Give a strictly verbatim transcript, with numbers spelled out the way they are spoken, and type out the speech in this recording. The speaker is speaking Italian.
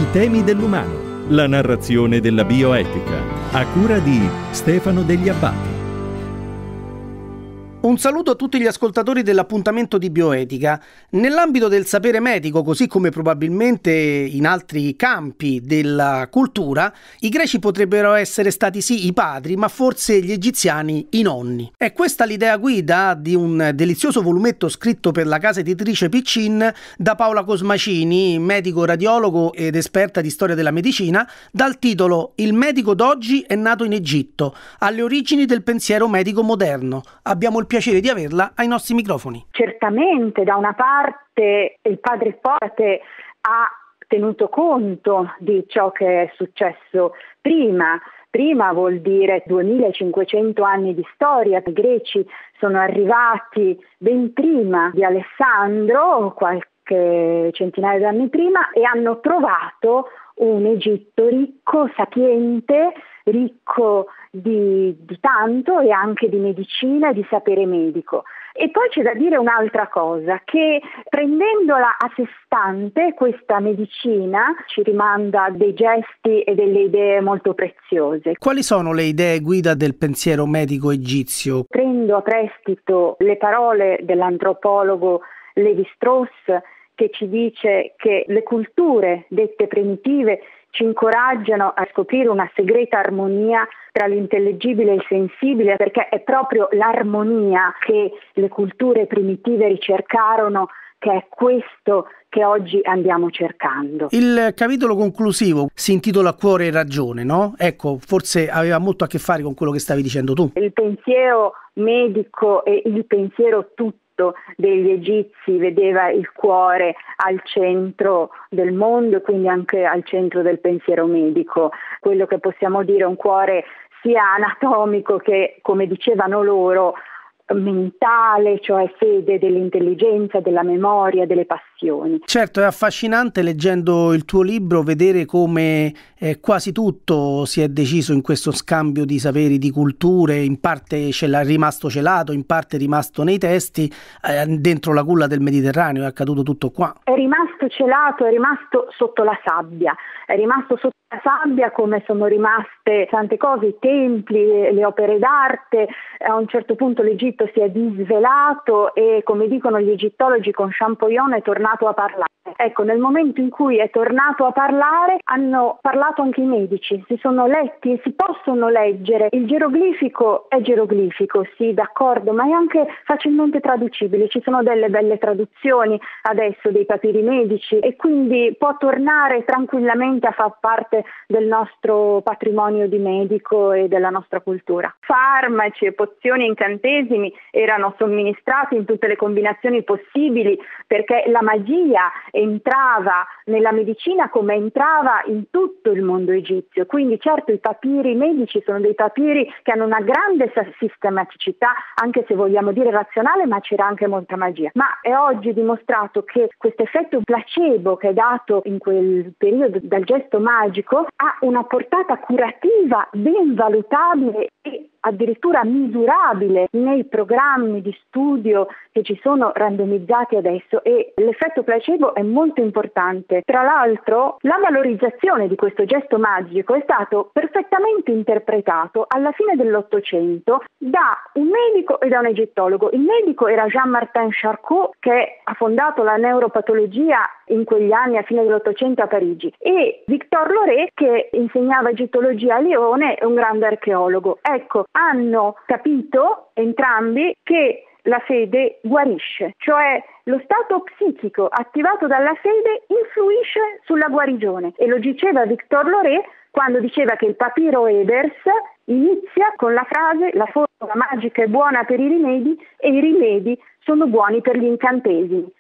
I temi dell'umano, la narrazione della bioetica, a cura di Stefano Degli Abbati. Un saluto a tutti gli ascoltatori dell'appuntamento di Bioetica. Nell'ambito del sapere medico, così come probabilmente in altri campi della cultura, i greci potrebbero essere stati sì i padri, ma forse gli egiziani i nonni. È questa l'idea guida di un delizioso volumetto scritto per la casa editrice Piccin da Paola Cosmacini, medico radiologo ed esperta di storia della medicina, dal titolo Il medico d'oggi è nato in Egitto, alle origini del pensiero medico moderno. Abbiamo il piacere di averla ai nostri microfoni. Certamente, da una parte il padre Ippocrate ha tenuto conto di ciò che è successo prima. Prima vuol dire duemilacinquecento anni di storia. I greci sono arrivati ben prima di Alessandro, qualche centinaio di anni prima, e hanno trovato un Egitto ricco, sapiente, ricco di, di tanto e anche di medicina e di sapere medico. E poi c'è da dire un'altra cosa, che prendendola a sé stante questa medicina ci rimanda dei gesti e delle idee molto preziose. Quali sono le idee guida del pensiero medico egizio? Prendo a prestito le parole dell'antropologo Lévi-Strauss, che ci dice che le culture dette primitive ci incoraggiano a scoprire una segreta armonia tra l'intellegibile e il sensibile, perché è proprio l'armonia che le culture primitive ricercarono, che è questo che oggi andiamo cercando. Il capitolo conclusivo si intitola Cuore e ragione, no? Ecco, forse aveva molto a che fare con quello che stavi dicendo tu. Il pensiero medico e il pensiero tutto degli egizi vedeva il cuore al centro del mondo e quindi anche al centro del pensiero medico. Quello che possiamo dire è un cuore sia anatomico che, come dicevano loro, mentale, cioè fede dell'intelligenza, della memoria, delle passioni. Certo, è affascinante leggendo il tuo libro vedere come eh, quasi tutto si è deciso in questo scambio di saperi, di culture, in parte è rimasto celato, in parte è rimasto nei testi, eh, dentro la culla del Mediterraneo è accaduto tutto qua. È rimasto celato, è rimasto sotto la sabbia, è rimasto sotto la sabbia come sono rimaste tante cose, i templi, le opere d'arte. A un certo punto l'Egitto si è disvelato e, come dicono gli egittologi, con Champollion è tornato a parlare. Ecco, nel momento in cui è tornato a parlare hanno parlato anche i medici, si sono letti e si possono leggere. Il geroglifico è geroglifico, sì, d'accordo, ma è anche facilmente traducibile. Ci sono delle belle traduzioni adesso dei papiri medici e quindi può tornare tranquillamente a far parte del nostro patrimonio di medico e della nostra cultura. Farmaci e pozioni, incantesimi erano somministrati in tutte le combinazioni possibili, perché la magia entrava nella medicina come entrava in tutto il mondo egizio. Quindi certo i papiri medici sono dei papiri che hanno una grande sistematicità, anche se vogliamo dire razionale, ma c'era anche molta magia. Ma è oggi dimostrato che questo effetto placebo che è dato in quel periodo dal gesto magico ha una portata curativa ben valutabile e addirittura misurabile nei programmi di studio che ci sono randomizzati adesso, e l'effetto placebo è molto importante. Tra l'altro la valorizzazione di questo gesto magico è stato perfettamente interpretato alla fine dell'Ottocento da un medico e da un egittologo. Il medico era Jean-Martin Charcot, che ha fondato la neuropatologia in quegli anni a fine dell'Ottocento a Parigi, e Victor Loret, che insegnava egittologia a Lione, è un grande archeologo. Ecco, hanno capito entrambi che la fede guarisce, cioè lo stato psichico attivato dalla fede influisce sulla guarigione, e lo diceva Victor Loret quando diceva che il papiro Ebers inizia con la frase: la formula magica è buona per i rimedi e i rimedi sono buoni per gli incantesimi.